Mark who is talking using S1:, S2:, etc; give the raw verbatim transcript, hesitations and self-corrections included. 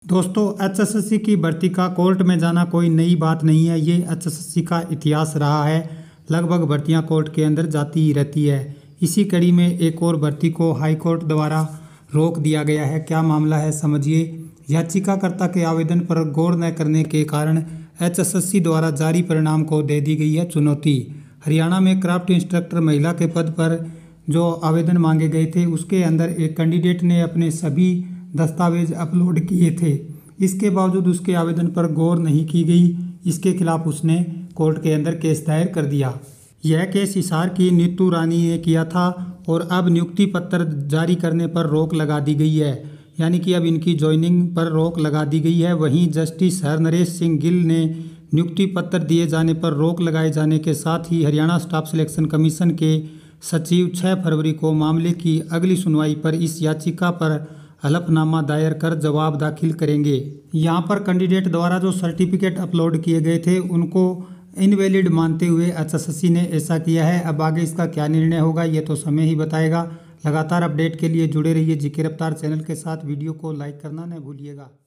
S1: दोस्तों, H S S C की भर्ती का कोर्ट में जाना कोई नई बात नहीं है। ये एच एस एस सी का इतिहास रहा है। लगभग भर्तियां कोर्ट के अंदर जाती ही रहती है। इसी कड़ी में एक और भर्ती को हाई कोर्ट द्वारा रोक दिया गया है। क्या मामला है, समझिए। याचिकाकर्ता के आवेदन पर गौर न करने के कारण एच एस एस सी द्वारा जारी परिणाम को दे दी गई है चुनौती। हरियाणा में क्राफ्ट इंस्ट्रक्टर महिला के पद पर जो आवेदन मांगे गए थे, उसके अंदर एक कैंडिडेट ने अपने सभी दस्तावेज अपलोड किए थे। इसके बावजूद उसके आवेदन पर गौर नहीं की गई। इसके खिलाफ उसने कोर्ट के अंदर केस दायर कर दिया। यह केस हिसार की नीतू रानी ने किया था और अब नियुक्ति पत्र जारी करने पर रोक लगा दी गई है। यानी कि अब इनकी ज्वाइनिंग पर रोक लगा दी गई है। वहीं जस्टिस हर नरेश सिंह गिल ने नियुक्ति पत्र दिए जाने पर रोक लगाए जाने के साथ ही हरियाणा स्टाफ सिलेक्शन कमीशन के सचिव छह फरवरी को मामले की अगली सुनवाई पर इस याचिका पर हलफनामा दायर कर जवाब दाखिल करेंगे। यहाँ पर कैंडिडेट द्वारा जो सर्टिफिकेट अपलोड किए गए थे उनको इनवैलिड मानते हुए एच एस एस सी ने ऐसा किया है। अब आगे इसका क्या निर्णय होगा ये तो समय ही बताएगा। लगातार अपडेट के लिए जुड़े रहिए जी के रफ्तार चैनल के साथ। वीडियो को लाइक करना न भूलिएगा।